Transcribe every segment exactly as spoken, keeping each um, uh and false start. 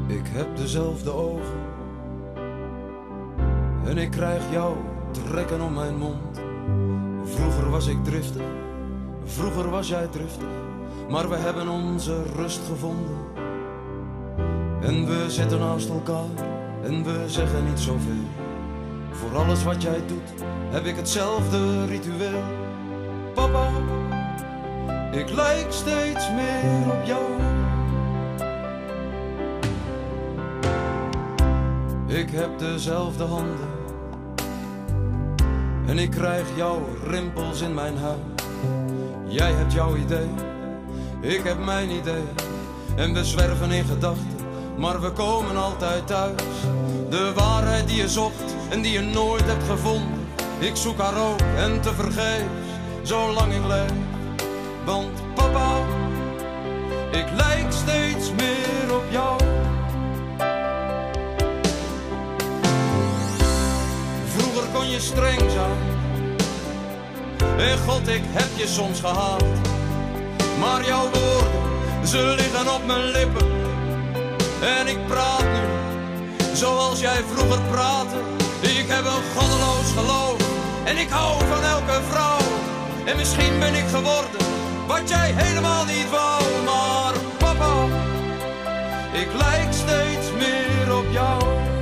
Ik heb dezelfde ogen en ik krijg jou trekken om mijn mond. Vroeger was ik driftig, vroeger was jij driftig, maar we hebben onze rust gevonden. En we zitten naast elkaar en we zeggen niet zoveel. Voor alles wat jij doet heb ik hetzelfde ritueel. Papa, ik lijk steeds meer op jou. Ik heb dezelfde handen en ik krijg jouw rimpels in mijn huid. Jij hebt jouw idee, ik heb mijn idee. En we zwerven in gedachten, maar we komen altijd thuis. De waarheid die je zocht en die je nooit hebt gevonden. Ik zoek haar ook en tevergeefs, zolang ik leef. Want papa, ik lijk steeds meer op jou. Vroeger kon je streng zijn en God, ik heb je soms gehaat. Maar jouw woorden, ze liggen op mijn lippen. En ik praat nu zoals jij vroeger praatte. Ik heb een goddeloos geloof en ik hou van elke vrouw. En misschien ben ik geworden wat jij helemaal niet wou. Maar papa, ik lijk steeds meer op jou.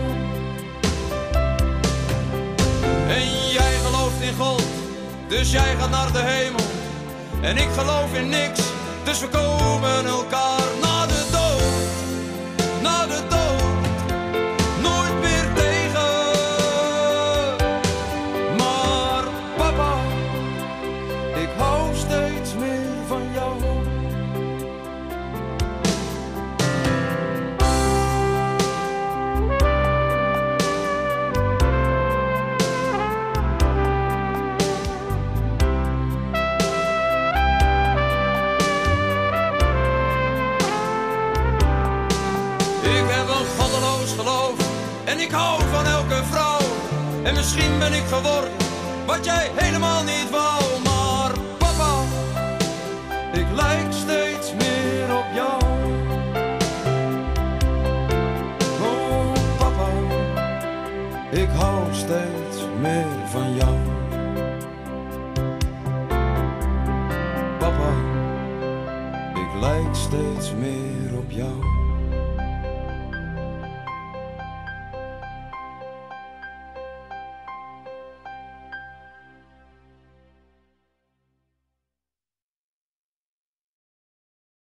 En jij gelooft in God, dus jij gaat naar de hemel. En ik geloof in niks, dus we komen elkaar na de dood, na de dood, nooit meer tegen. Maar papa, ik hou steeds meer van jou. En ik hou van elke vrouw. En misschien ben ik geworden wat jij helemaal niet wou. Maar papa, ik lijk steeds meer op jou. Oh papa, ik hou steeds meer van jou. Papa, ik lijk steeds meer op jou.